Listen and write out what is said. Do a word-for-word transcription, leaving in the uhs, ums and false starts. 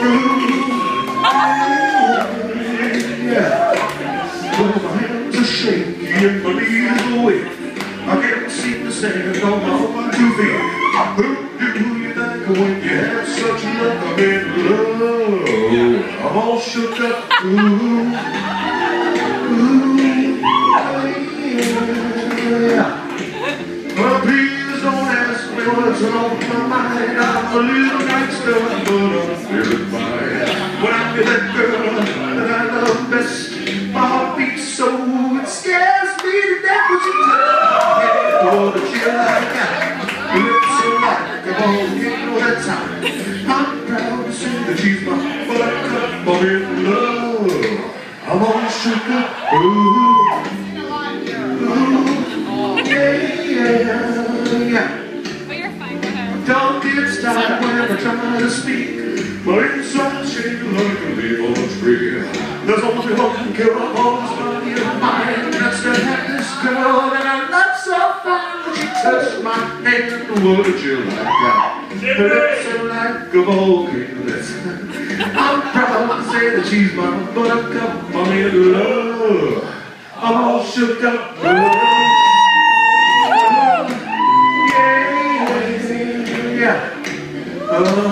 Well, my hands are shaky and my knees are weak. I can't seem to stand on my own two feet. Who do you think when you have such luck? I'm in love. I'm all shook up. Ooh, ooh, yeah. Well, please don't ask me what's on my mind. I'm a little gangster, but I'm feeling fine. When I get that girl that I love best, my heart beats so it scares me to death. Would you touch my head? Oh, the chill like that. Your lips are like a volcano that's hot. I'm proud to say that she's my buttercup. I'm in love. I'm all shook up. Ooh, ooh, yeah, yeah, yeah. But you're fine, go ahead. Don't get started when I try to speak. My inside shaking like a leaf on a tree. There's only one cure on this body of mine. That's to have this girl that I love so fine. When she touched my hand, would you like that? Her lips are like a volcano. I'm proud to say that she's my buttercup. I'm in love. I'm all shook up. Oh, yeah, yeah. Oh.